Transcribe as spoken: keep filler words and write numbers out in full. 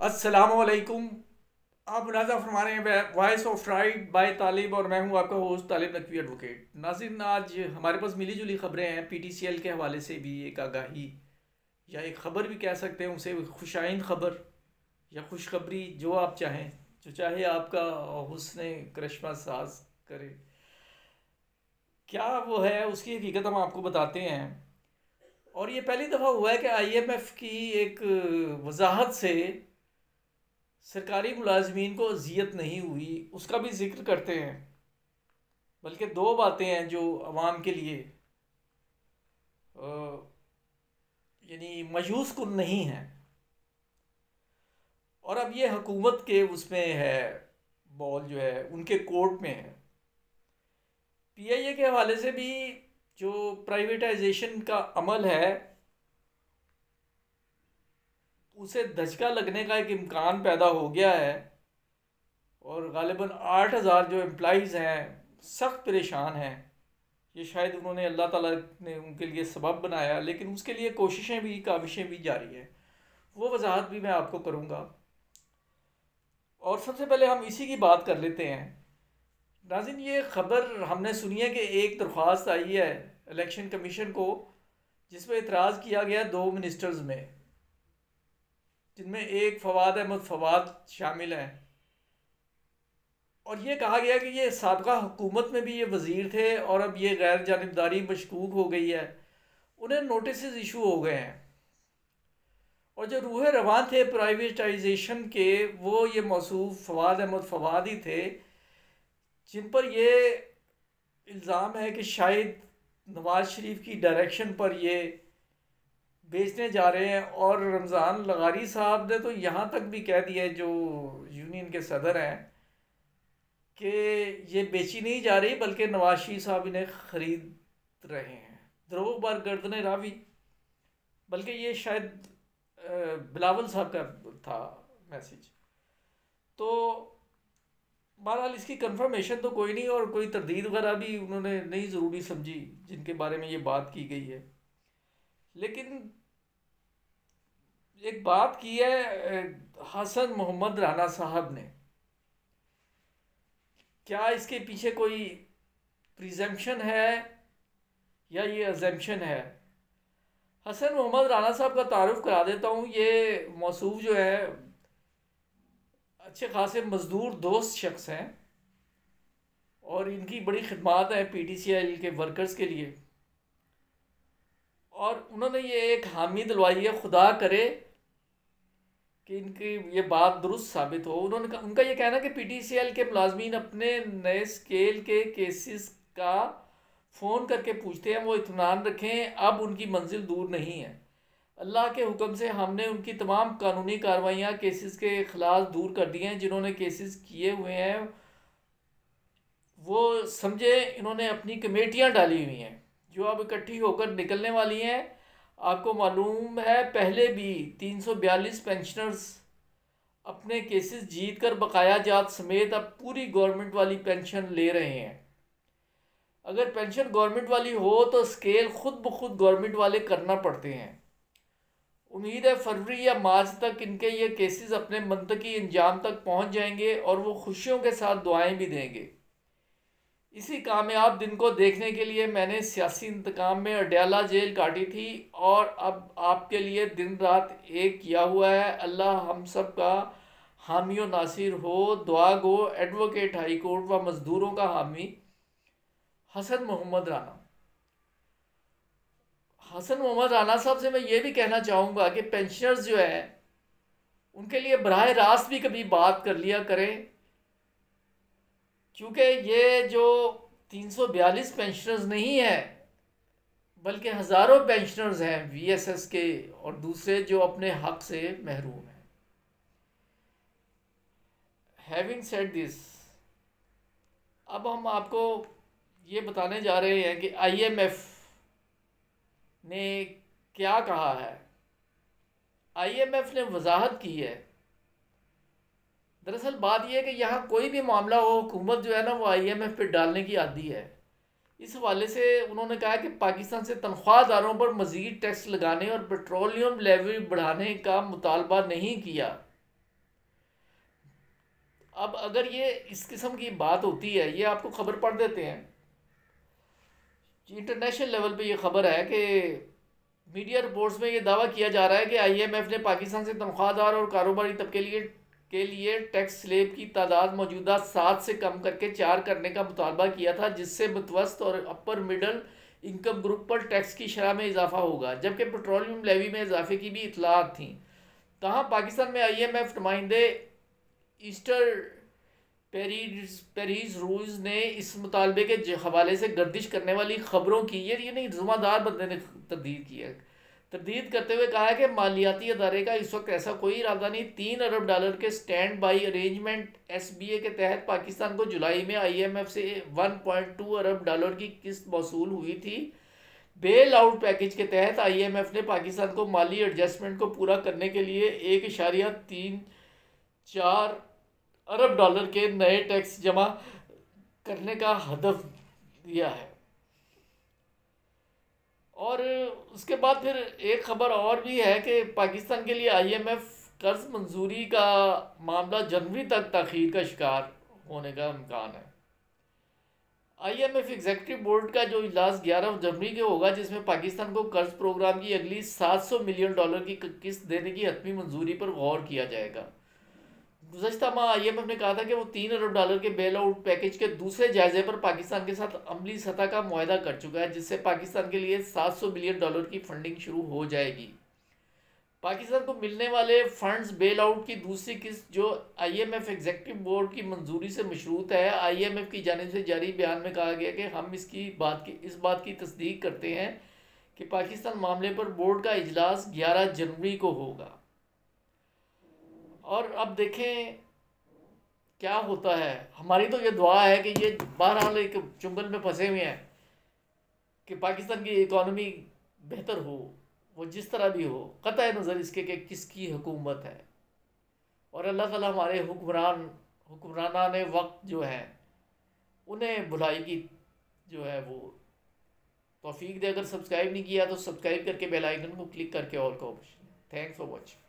अस्सलामुअलैकुम। आप मुलाज़ा फरमा रहे हैं voice of right by Talib और मैं हूं आपका होस्ट तालिब नकवी एडवोकेट। नाज़रीन, आज हमारे पास मिली जुली खबरें हैं। पीटीसीएल के हवाले से भी एक आगाही या एक ख़बर भी कह सकते हैं उसे, खुशाइन ख़बर या खुशखबरी, जो आप चाहें, जो चाहे आपका हुस्न करिश्मा साज करे। क्या वो है, उसकी हकीकत हम आपको बताते हैं। और ये पहली दफ़ा हुआ है कि आईएमएफ की एक वजाहत से सरकारी मुलाजमीन को अजियत नहीं हुई, उसका भी जिक्र करते हैं। बल्कि दो बातें हैं जो अवाम के लिए यानी मायूस कुन नहीं हैं। और अब ये हुकूमत के उसमें है, बॉल जो है उनके कोर्ट में है। पीआईए के हवाले से भी जो प्राइवेटाइजेशन का अमल है उसे धचका लगने का एक इम्कान पैदा हो गया है। और गालिबन आठ हज़ार जो एम्प्लॉइज़ हैं सख्त परेशान हैं। ये शायद उन्होंने, अल्लाह ताला ने उनके लिए सबब बनाया, लेकिन उसके लिए कोशिशें भी, काविशें भी जारी हैं। वो वजाहत भी मैं आपको करूँगा। और सबसे पहले हम इसी की बात कर लेते हैं। नाज़रीन, ये ख़बर हमने सुनी है कि एक दरख्वास्त आई है इलेक्शन कमीशन को, जिसमें इतराज़ किया गया दो मिनिस्टर्स में, जिनमें एक फवाद अहमद फवाद शामिल हैं। और ये कहा गया कि ये साबका हुकूमत में भी ये वज़ीर थे और अब ये गैर जानिबदारी मशकूक हो गई है, उन्हें नोटिस इशू हो गए हैं। और जो रूह रवान थे प्राइवेटाइजेशन के, वो ये मौसूफ फवाद अहमद फवाद ही थे, जिन पर ये इल्ज़ाम है कि शायद नवाज शरीफ की डायरेक्शन पर ये बेचने जा रहे हैं। और रमज़ान लगारी साहब ने तो यहाँ तक भी कह दिया, जो यूनियन के सदर हैं, कि ये बेची नहीं जा रही बल्कि नवाज शरीफ साहब इन्हें ख़रीद रहे हैं। दरोग बार गर्दन रावी, बल्कि ये शायद बिलावल साहब का था मैसेज। तो बहरहाल इसकी कंफर्मेशन तो कोई नहीं, और कोई तरदीद वगैरह भी उन्होंने नहीं ज़रूरी समझी जिनके बारे में ये बात की गई है। लेकिन एक बात की है हसन मोहम्मद राना साहब ने। क्या इसके पीछे कोई प्रिजम्पशन है या ये अजम्पशन है? हसन मोहम्मद राना साहब का तारुफ करा देता हूँ। ये मौसूफ जो है अच्छे खासे मज़दूर दोस्त शख्स हैं और इनकी बड़ी खिदमात है पीटीसीएल के वर्कर्स के लिए। और उन्होंने ये एक हामी दिलवाई है, खुदा करे कि इनकी ये बात दुरुस्त साबित हो। उन्होंने, उनका ये कहना कि पीटीसीएल के मुलाजमीन अपने नए स्केल के केसेस का फ़ोन करके पूछते हैं, वो इत्मीनान रखें, अब उनकी मंजिल दूर नहीं है। अल्लाह के हुक्म से हमने उनकी तमाम कानूनी कार्रवाइयाँ केसेस के ख़िलाफ़ दूर कर दी हैं। जिन्होंने केसेस किए हुए हैं वो समझे इन्होंने अपनी कमेटियाँ डाली हुई हैं जो अब इकट्ठी होकर निकलने वाली हैं। आपको मालूम है पहले भी तीन सौ बयालीस पेंशनर्स अपने केसेस जीत कर बकाया जात समेत अब पूरी गवर्नमेंट वाली पेंशन ले रहे हैं। अगर पेंशन गवर्नमेंट वाली हो तो स्केल खुद ब खुद गवर्नमेंट वाले करना पड़ते हैं। उम्मीद है फरवरी या मार्च तक इनके ये केसेस अपने मंतकी अंजाम तक पहुंच जाएंगे और वो खुशियों के साथ दुआएं भी देंगे। इसी कामयाब दिन को देखने के लिए मैंने सियासी इंतकाम में अडयाला जेल काटी थी और अब आपके लिए दिन रात एक किया हुआ है। अल्लाह हम सब का हामी व नासिर हो। दुआ गो एडवोकेट हाई कोर्ट व मज़दूरों का हामी हसन मोहम्मद राना। हसन मोहम्मद राना साहब से मैं ये भी कहना चाहूँगा कि पेंशनर्स जो है उनके लिए बराह रास्त भी कभी बात कर लिया करें, क्योंकि ये जो तीन सौ बयालीस पेंशनर्स नहीं है बल्कि हज़ारों पेंशनर्स हैं वीएसएस के और दूसरे जो अपने हक से महरूम हैं। हैविंग सेड दिस, अब हम आपको ये बताने जा रहे हैं कि आईएमएफ ने क्या कहा है। आईएमएफ ने वजाहत की है। दरअसल बात यह है कि यहाँ कोई भी मामला हो, हुकूमत जो है ना वो आईएमएफ पे डालने की आदी है। इस हवाले से उन्होंने कहा कि पाकिस्तान से तनख्वाहदारों पर मज़ीद टैक्स लगाने और पेट्रोलियम लेवी बढ़ाने का मुतालबा नहीं किया। अब अगर ये इस किस्म की बात होती है, ये आपको खबर पढ़ देते हैं, इंटरनेशनल लेवल पे ये खबर है कि मीडिया रिपोर्ट्स में ये दावा किया जा रहा है कि आईएमएफ ने पाकिस्तान से तनख्वाहदार और कारोबारी तबके लिए के लिए टैक्स स्लेब की तादाद मौजूदा सात से कम करके चार करने का मुतालबा किया था, जिससे मुतवस्त और अपर मिडल इनकम ग्रुप पर टैक्स की शरह में इजाफा होगा, जबकि पेट्रोलियम लेवी में इजाफे की भी इतलात थी। तहाँ पाकिस्तान में आईएमएफ नुमाइंदे ईस्टर पेरीज पेरीज रूज ने इस मुतालबे के हवाले से गर्दिश करने वाली खबरों की, ये ये नहीं जुम्मेदार बंदे ने तरदीद की है, तरदीद करते हुए कहा है कि मालियाती अदारे का इस वक्त ऐसा कोई इरादा नहीं। तीन अरब डॉलर के stand by arrangement S B A के तहत पाकिस्तान को जुलाई में आई एम एफ से वन पॉइंट टू अरब डॉलर की किस्त मौसूल हुई थी। बेल आउट पैकेज के तहत आई एम एफ ने पाकिस्तान को माली एडजस्टमेंट को पूरा करने के लिए एक इशारिया तीन चार अरब डॉलर के नए टैक्स जमा करने का हदफ दिया है। और उसके बाद फिर एक खबर और भी है कि पाकिस्तान के लिए आईएमएफ कर्ज मंजूरी का मामला जनवरी तक ताखीर का शिकार होने का इम्कान है। आईएमएफ एग्जीक्यूटिव बोर्ड का जो इजलास ग्यारह जनवरी को होगा, जिसमें पाकिस्तान को कर्ज प्रोग्राम की अगली सात सौ मिलियन डॉलर की किस्त देने की हतमी मंजूरी पर गौर किया जाएगा। गुज़श्ता माह आईएमएफ ने कहा था कि वो तीन अरब डॉलर के बेल आउट पैकेज के दूसरे जायजे पर पाकिस्तान के साथ अमली सतह का मुआहदा कर चुका है, जिससे पाकिस्तान के लिए सात सौ बिलियन डॉलर की फंडिंग शुरू हो जाएगी। पाकिस्तान को मिलने वाले फंड्स बेल आउट की दूसरी किस्त जो आईएमएफ एग्जीक्यूटिव बोर्ड की मंजूरी से मशरूत है। आईएमएफ की जानिब से जारी बयान में कहा गया कि हम इसकी बात की इस बात की तस्दीक करते हैं कि पाकिस्तान मामले पर बोर्ड का इजलास ग्यारह जनवरी को होगा। और अब देखें क्या होता है। हमारी तो ये दुआ है कि ये बहरहाल एक चुंगल में फंसे हुए हैं कि पाकिस्तान की इकॉनमी बेहतर हो, वो जिस तरह भी हो, क़तई नज़र इसके कि किसकी हुकूमत है। और अल्लाह ताला हमारे हुक्मरान हुक्मरानान वक्त जो है उन्हें भलाई की जो है वो तौफीक दे। अगर सब्सक्राइब नहीं किया तो सब्सक्राइब करके बेल आइकन को क्लिक करके ऑल का ऑप्शन। Thanks for watching.